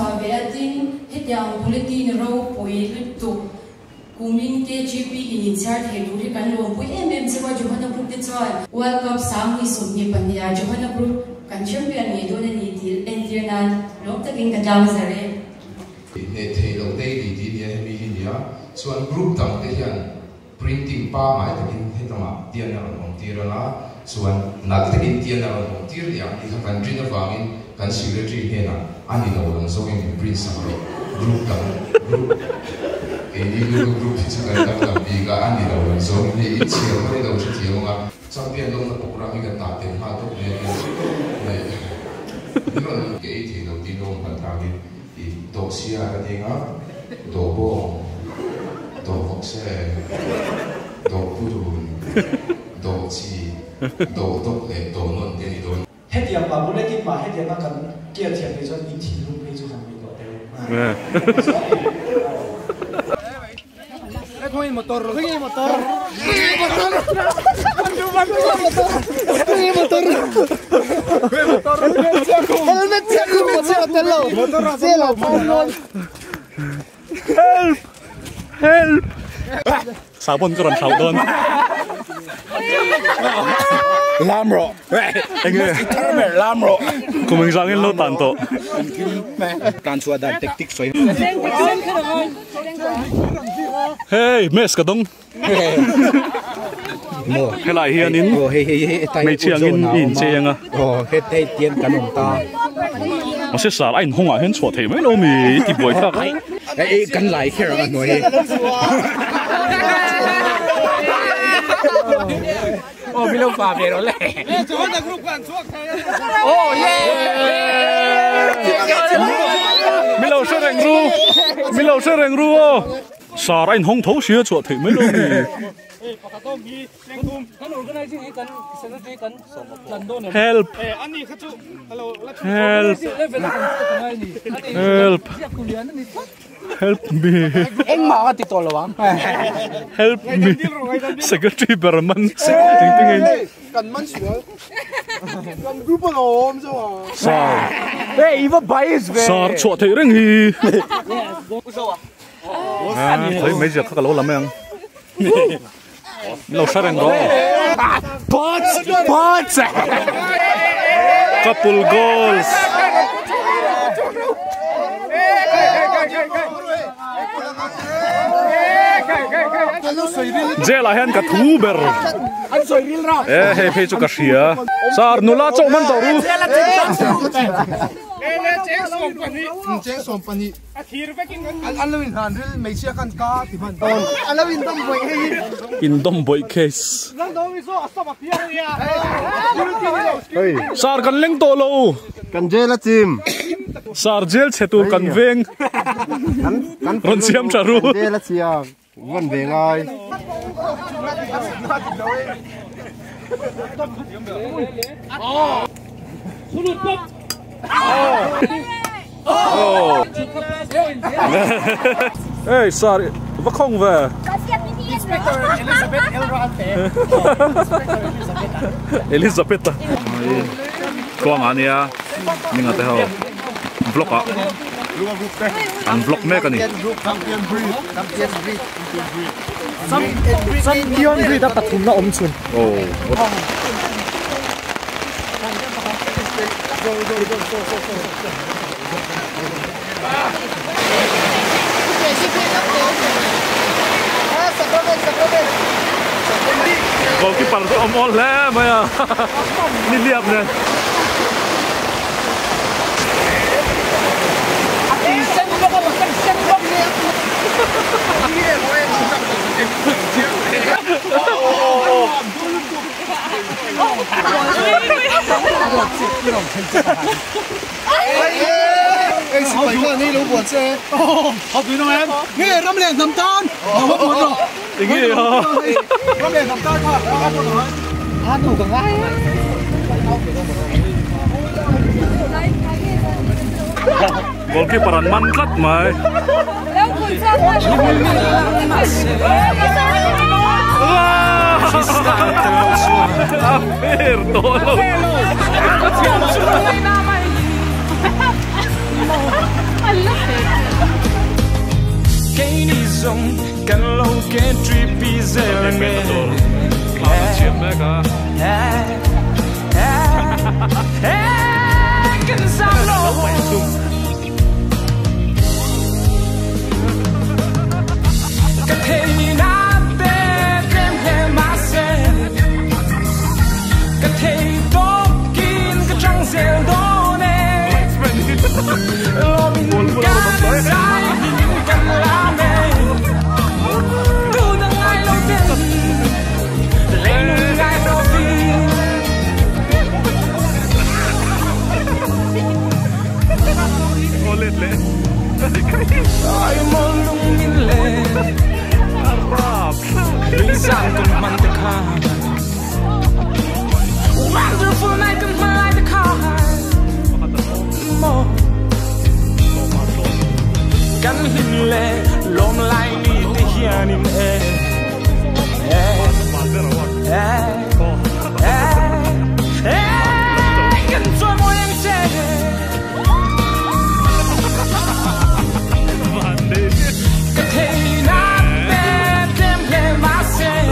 chua về tin hết yang bulletin rau poi lip tu kumin KGP initiate he du kan lo poi em se wa Johana group te choi World Cup sang ni sum ni pania Johana group kan champion ni do ni til Indian lok takin ka jam sare ne the lo te di di ni mi ni ya suan group tam te hian printing pa mai takin hetama tian na ron tira na suan na takin tian na ron tir ya ni ka country na wangin kan secretary he na ani lo lang so in print sampai group tam group ini group itu kan tam bi ka ani lo lang so ni itsi ko le lo chi nga champion lo na program ka ta te ha to ne ne ni lo ke ti lo ti lo kan ta ni do sia ka tinga do bo do boxe do purun do chi do le do non te ni do hết tiền mà muốn lấy tiền mà hết tiền mà cần kia tiền thì cho in tiền luôn bây giờ làm gì đó đấy thôi motor help sabon keran saudon Lamro, Lamro. Kumeng sangin lo tanto. Tan suadan teknik soy. Hey, mes kadong. Mo. Helai hian in. Oh, hey. Mei chiang in chiang a. Oh, hey tian kanom ta. Mà sẽ xả anh không ai hết chuột thì mấy lâu mì thì buổi khác. Hey, kan lai kher an noi. Oh, bilo pa pero le. Oh, yeah. Milo sẽ rèn ru. Xả anh không thấu xía chuột thì mấy lâu mì. Help! Help me! Anh mà cái tito lo Help me! Secretary Berman. cần mắn sửa cần group nó ôm sao Sar. Hey, iba bias về. Sar chuột thì rèn hi. Thấy mấy giờ các lỗ lắm em. Lâu sát anh đó. Pots. Couple goals. Jela hen ka thuber. Anh soi ril ra. Hey, phe chu ka ria. Sar nula chau man to ru. Cheng som pani Alawin handle mấy chiếc khăn cá thì phần Alawin tâm bội In dom boy case. Sar kan leng to lo. cần dê là chim Sar jel chetu kan veng. Ron siam charu. dê là chiang vẫn về ngay Hey, Sar, vad kom vi? Elisabeth. Tuang ania, ni ngate ho. Vlog ah. Ang vlog me kani. Champion breed đã tập trung nó ôm chun. Oh. Goalkeeper tu om all le maya. Ni liap ne. Anh xin mời các anh lũ buồn xe. Học gì đâu em? Nghe râm lèn thầm tan. Học buồn rồi. Ý nghĩa hả? Râm lèn thầm tan thôi. Ăn buồn rồi. Ăn đủ cả ngay. Goalkeeper an man kat mai. Aper tolo. cái đi dùng cần lâu cái trip đi giờ nghe chiếm mẹ cả cần sao đâu cái thế na tê tem hè má xe cái thế tốt kín cái trăng rêu đó nè lo mình can sai mình cần làm nè tu đang ai lâu tên lấy luôn ai đâu đi ngồi lên lên ai muốn lung min lên lý giang cùng mang tới khá wonderful night cùng mang lại tới khá mơ căn hình lệ lom lại đi tới hiền im cần cho môi em chê cái thế na tê tem hè má xe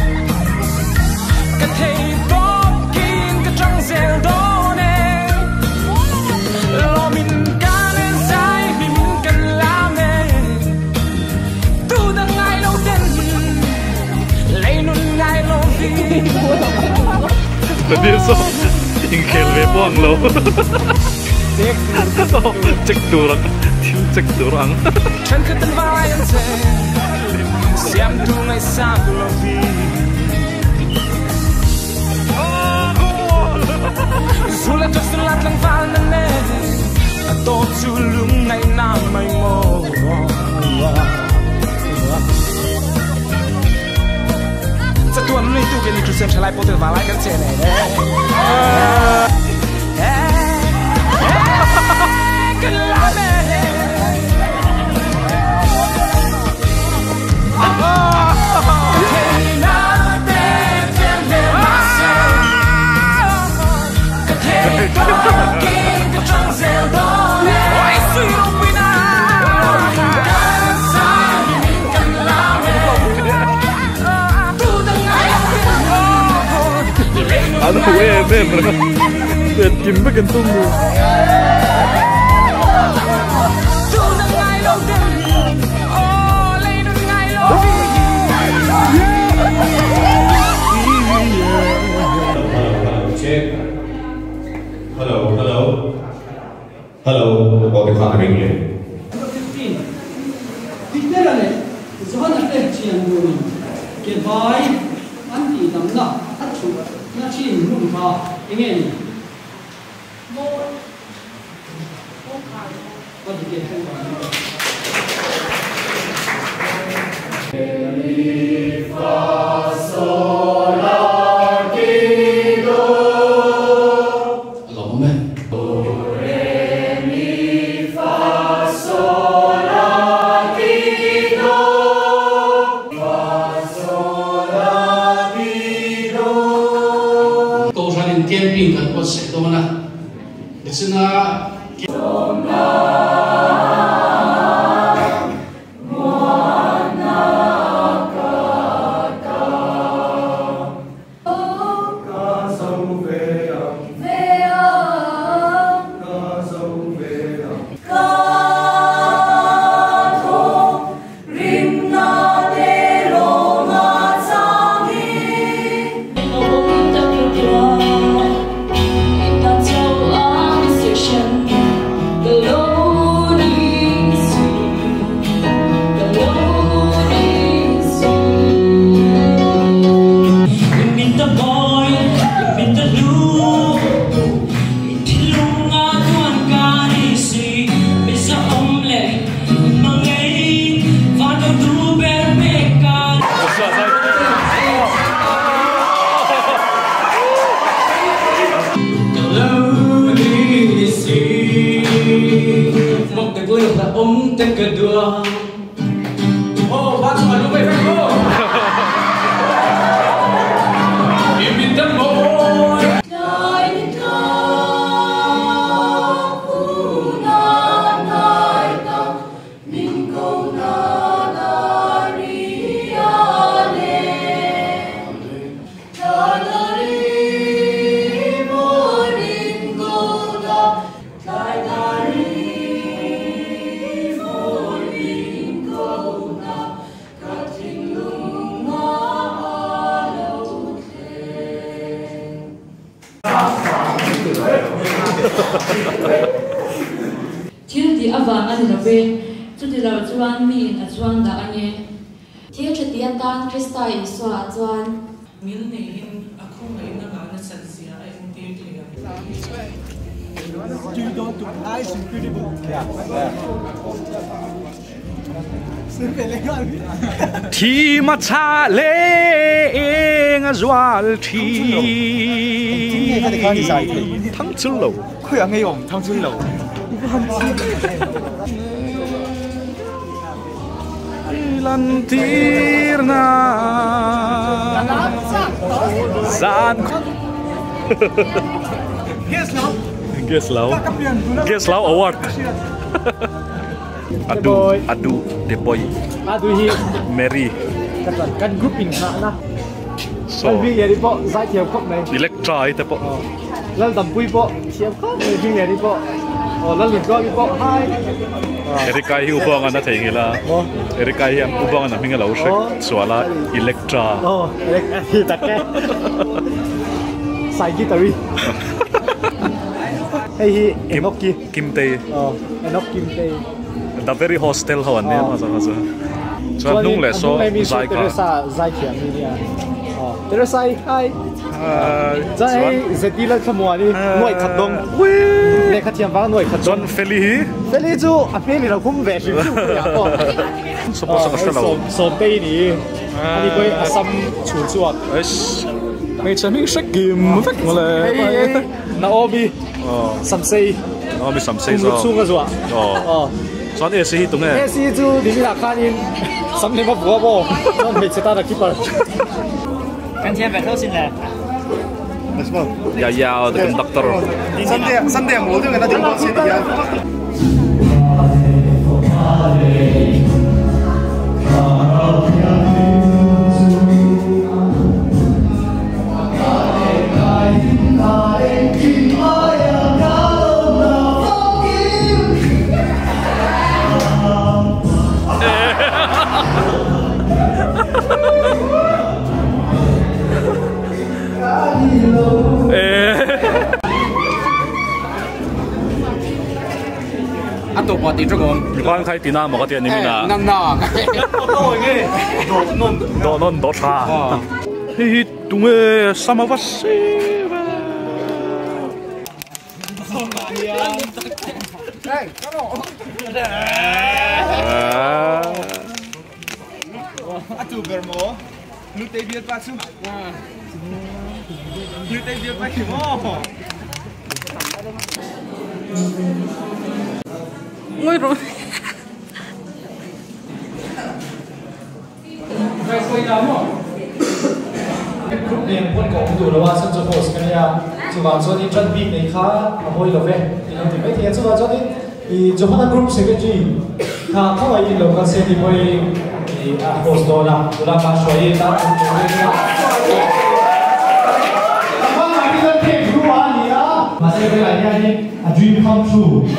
cái thế tốt kín cái trăng rêu đó nè lo mình ca nên sai vì mình cần làm nè tu đang ai lâu tên lấy luôn ai lâu đi tadi so tinggal we buang lo cek durang cek durang chân cứ tân vai anh sẽ xem tu ngày xa của lo đi dù là cho sự lát lăng pha nè nè tô chú lung ngày nào mày mòจะตัวมันไม่ตู้กันนี่คือเสียงชลายโปรเตอร์มาไล่กันเจเน่กันลาเน่เทน่าเต้เต้เต้มาเซ่กะเทก็กินก็จังเซลโดเน่โอ้ยสุยลงไปนะกันซาบินกันลาเน่ Ano mereka lihat Kim bagian tunggu Hello, what the kind of English? 15. Literally, so one of them chiang doing. Get by, anti them not, actually, not chin room car, again. What did you tên cờ đường. Ô, bác cho lúc về phép cô. Im bình tâm môi. Đời có khu non nơi vàng anh là về chút thì là chuan mi là chuan đã anh ấy thiếu chút tiền tan Krista in xóa chuan mình này in không phải nó là nó sẵn sàng em tiêu tiền You don't do nice and beautiful. Thi mà cha lệ ngã doal thi thăng chân lâu khơi ăn ngay ổn thăng chân lâu lan tir na san guess now award adu the boy adu hi Mary kan grouping na na so vi ya di po zai thiam khop này Electra ai te po lal dam pui po thiam khop này vi ya di po lal lim go di po hai Erika hi ubang ana thei ngila Erika hi ubang ana minga lo she swala Electra Electra hi takke sai guitar hey hi enoki kimte enok kimte the very hostel hawan ne ma sa so nung le so zai ka zai khiam ni ya Teresa hai zai zetila khamwani noi khatdong le khathiam wang noi khatdong John Feli chu a peli lo khum ve chu ya ko suppose ka lo so te ni ani koi asam chu chuat es mai chami shakim vek mole Naomi Samsei Naomi Samsei so chu ga zwa son ese hi tung ese chu dimi la khanin samne ma bua bo son me cheta da keeper kan chen battle sin la ya the conductor Sunday mo du na ding boss ya Ato pati dragon kan khai tina mo ka tian ni na nam na oi nge do non do tha hi tunge samavasi hey come on atu bermo nu te biar pasu nu te biar pasu mo ngồi rồi Vậy tôi làm không? Group name quân cổ đủ là hoa sân cho host cái này chú vào cho đi chân beat này khá hồi lâu về thì nó thì mấy thì chú vào cho đi thì cho hắn group secretary khá không ai đi lâu cái xe thì mới thì host đó là tôi làm bao nhiêu ta cũng được đấy mà cái dân thêm group anh nhá mà sẽ cái này đi a dream come true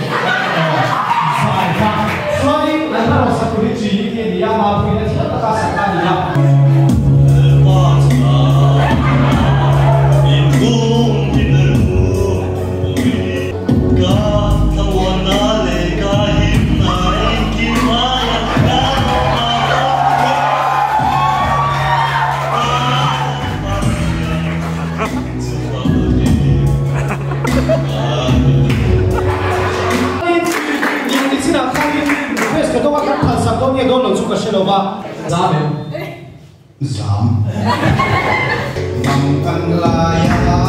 Sorry, I'm not a security. The Yamaha will not have a second. Tôi đâu là chụp cái xe ba giá đấy giảm nằm căng lại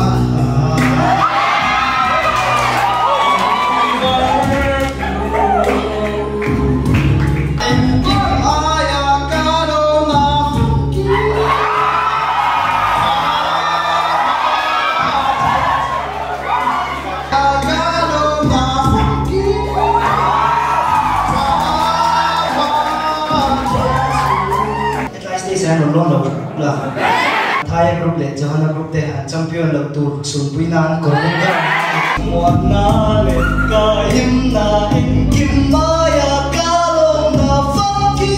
Thai group le Johanna group te champion lok tur sun puinan korunga mona le ka himna in kimaya kalong na funky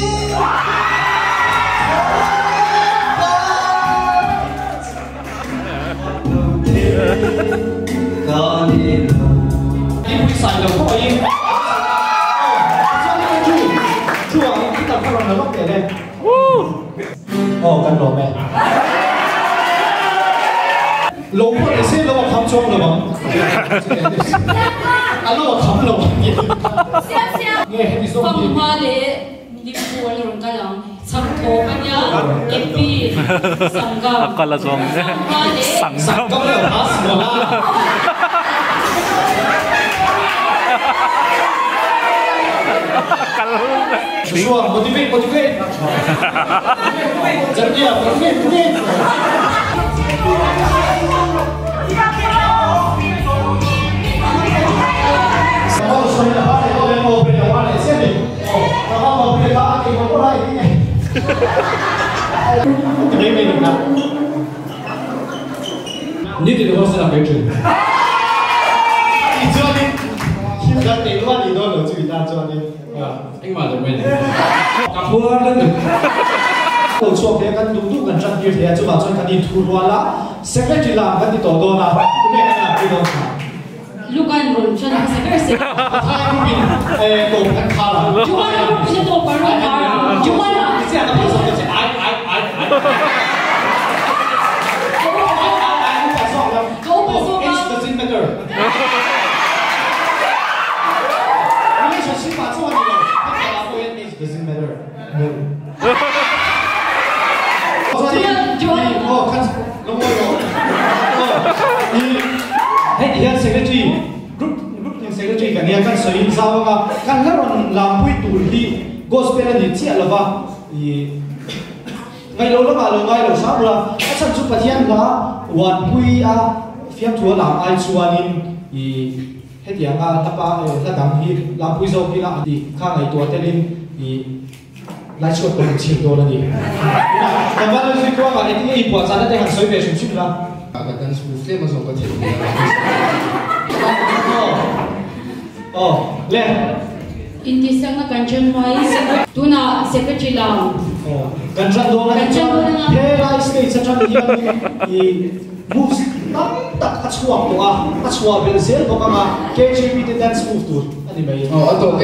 Ini bisa lo koi nó bắt để đây cần đồ mẹ lỗ để xếp lỗ khám trông rồi bằng lỗ khám lỗ nghe hết đi phong hoa lệ đi mua rồi cái lòng sắm thô anh nhá epi sắm gạo akala zong sắm gạo là hả sắm gạo Joshua, motivate. Jangan dia, motivate. Semua sudah ada, kalau mau beli apa ni, sini. Kalau mau beli apa, kita boleh ini. Ini mana? Ni di luar sana kerja. Itu ni, kita di luar di luar tu kita tu ni. Anh mà được mình cặp hoa lên được tổ chức cái căn đúng đúng gần trăm kia thì cho bạn cho căn đi thu hoa lá secretary làm căn đi tổ đô là tụi mình cái nào đi đâu lúc anh rồi cho nên secretary thay mình tổ căn khá là chúng ta không phải tổ bản rồi mà chúng ta là cái gì đó bây giờ ai it doesn't matter relationship mà cho doesn't matter. No. Hiện secretary group secretary cái này kan soi sao mà kan laron làm bui tu đi gospel ni chia là va ngày lâu mà lâu ngày lâu sao là chắc chắn phát hiện là one bui phiam thua làm ai chuanin hết tiếng tapa là đam hi làm bui dâu kia là đi khang ngày tua telin lại chốt một triệu đô la đi. Còn bạn ơi, tôi bảo anh ấy bỏ ra đây hàng sới về chúng chụp là. Cái cần số phép mà số có thể. Lên. Inti sang na kanchen mai tu na secretary lang. Kanchen đô la. Kanchen đô la. Thế là cái sẽ chọn đi moves tắm tắc hạt chuột đó hạt chuột bên dưới có cái mà KJP the dance move tour. Anh ấy mấy. Ok.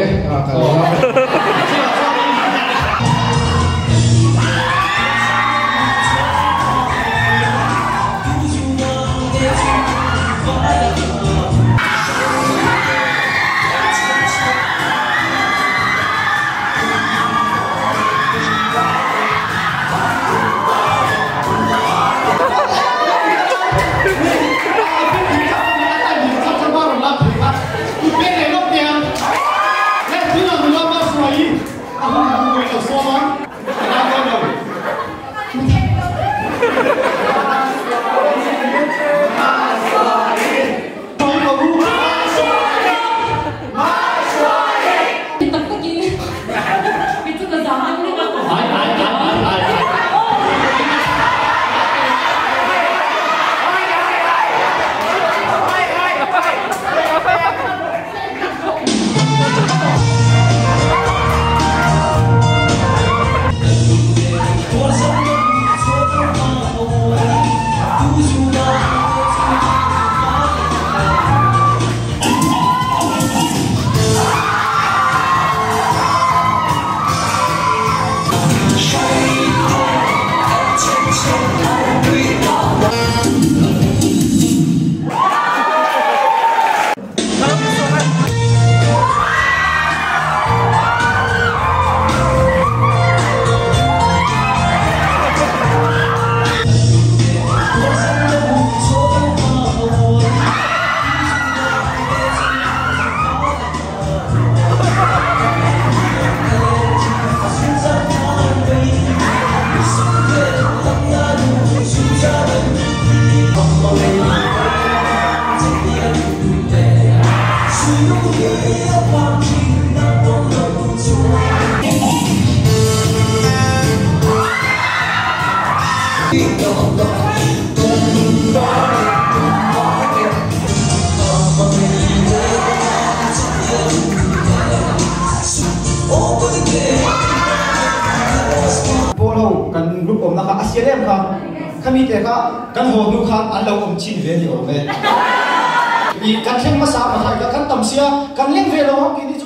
kan group om naka ASEAN ka kami te ka kan ho nu kha an lo om chin ve ni o ve i kan thleng ma sa ma thai ka kan tam sia kan leng ve lo ki ni chu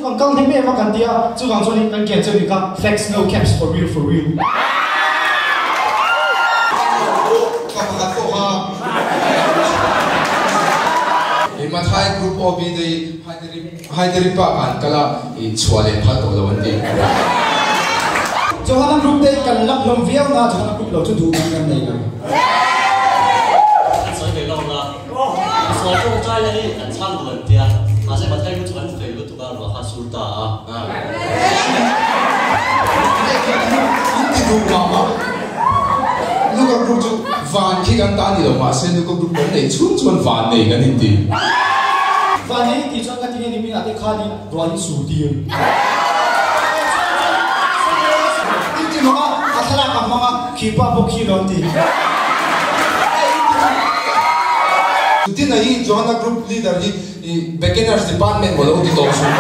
còn căng thế mẹ mà cần tia chú còn cho nên cần kiện cho mình các flex no caps for real for real mà thay group OB đây hai đứa ba bạn cả là chua lên phát đồ vấn đề cho hai group đây cần lắp lồng viếng na cho hai group lâu cho đủ năm này rồi 所以佢講啦，所以中齋咧人參到人哋啊，或者我睇到揾肥嗰度啊，落下數打啊。 你ดูมาลูกกรุ๊ปจุวานที่กันตาดีหรอมาเส้นลูกกรุ๊ปคนไหนชวนวานไหนกันนี่ดีวานนี้ที่ชวนกันที่นี่มีอะไรข้านี่ร้อนสูดีจริงๆว่าอาสากับมังคีป้าพวกคีร้อนดีที่ไหนจอห์นกรุ๊ปลีดเดอร์ที่เบเกนเนอร์สดีพาร์ตเมนต์หมดแล้วที่ต้องสู้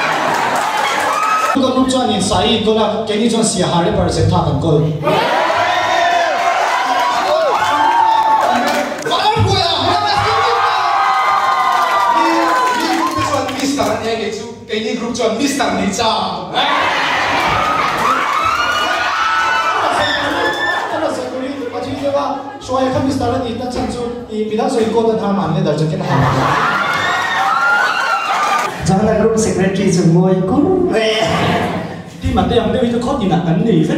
ก็รู้จักนี่สายก็แล้วแกนี่จนเสียหายไปเสียท่ากันก็ ini grup John Mister Nica. Kalau saya beri, macam ni apa? Soalnya kan Mister ni tak cencu, bila saya ikut dan hal mana dah jadi hal. Jangan grup secretary semua ikut. Di mana yang dia itu kau tidak kan ni?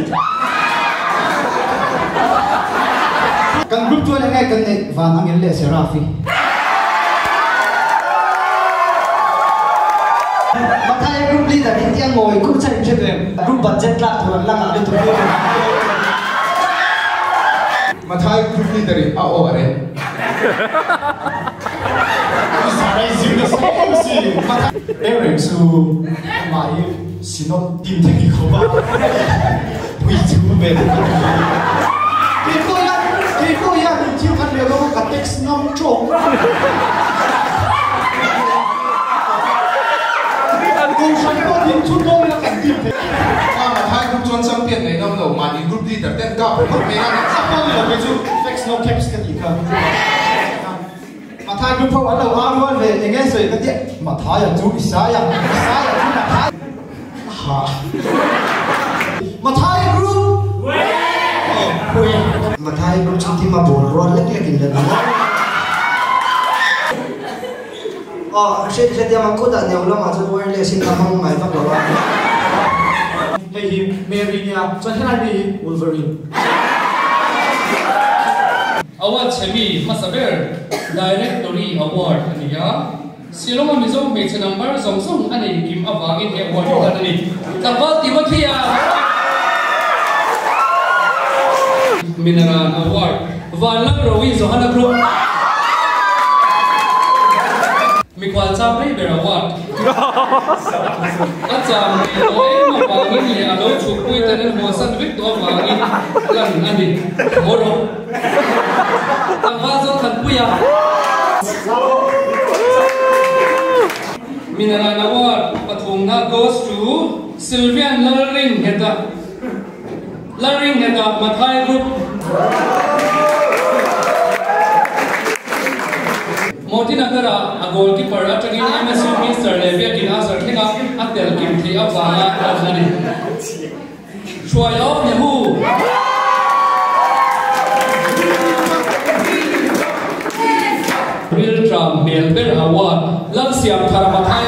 Kan grup tu ada kan ni, van angin le Serafi. Matai group leader ini yang ngồi cũng chạy trên đường group budget lah tuan lang ada tu. Matai group leader ini awak ada. Sarai sini sih. Eric su mai sinop tim tinggi kau bah. Puji betul. Kita yang ciuman dia kau kat teks nom cok. mà hai group John champion này đâu đâu mà đi group leader tên cao một mấy anh sắp tới là cái chú flex no caps cái gì cơ mà thay group không ở đâu ăn luôn về thì nghe rồi cái điện mà thay là chú sai à chú là thay mà thay group mà thay group chúng thì mà buồn rồi lấy cái gì đó sẽ dia mang kuda ni ulam aja wireless in kamang mai tak lawa. Hey him, Mary ni ah, so Henry Wolverine. Award Chemi Masaber Directory Award ni ya. Silong ang mizo may number song ani kim awangin award ni. Tapos Timothy Mineral Award. Valang Rawi Zohana Group. Mikwan Chamri Berawat. At Chamri, ay mapangin niya alo chukui tanan mosan wik to mangin lan ani moro. Ang vaso kan puya. Mineral Award patung na goes to Sylvian Laring Heta. Laring Heta Mathai Group. Moti nagara a goalkeeper at again MSU Mr. Levia Kinazar Kega at the Kim T. Avana Azani. Troy of Yahoo! Wiltram Melber Award, Lansiam Karamatai.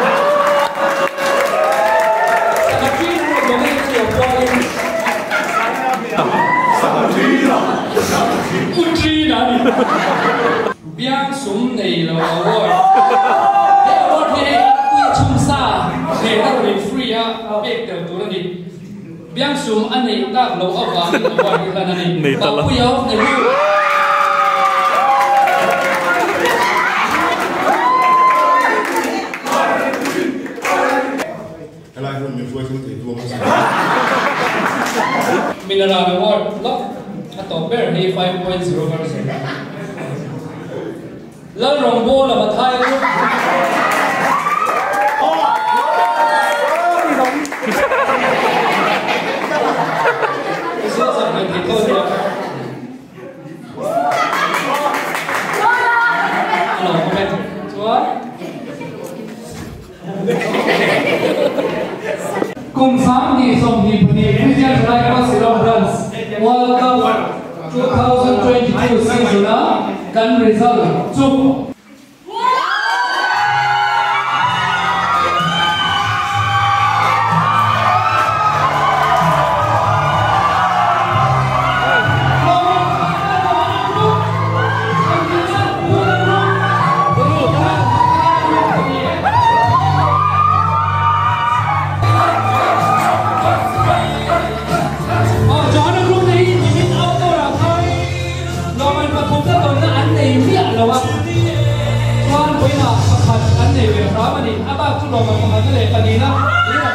Biang sum nei lo award. Hey award ni kui chum sa. Hey na rin free ya. Bek tel tu na ni. Biang sum anei tak lo award ni award ni na ni. Ba kui yaw nei lu. Kalau aku menfuai tu tu macam. Mineral award lock atau bear ni 5.0%. Lần rồng bô là một hai luôn. Cái số giờ này thì thôi rồi. Alo, comment. Chúa. cùng sáng đi xong thì Christian Ronaldo celebrates World Cup 2022 season kan result chúc Tuan, boleh nak makan aneh, berapa ni? Abang tu lama makan ni, kanina.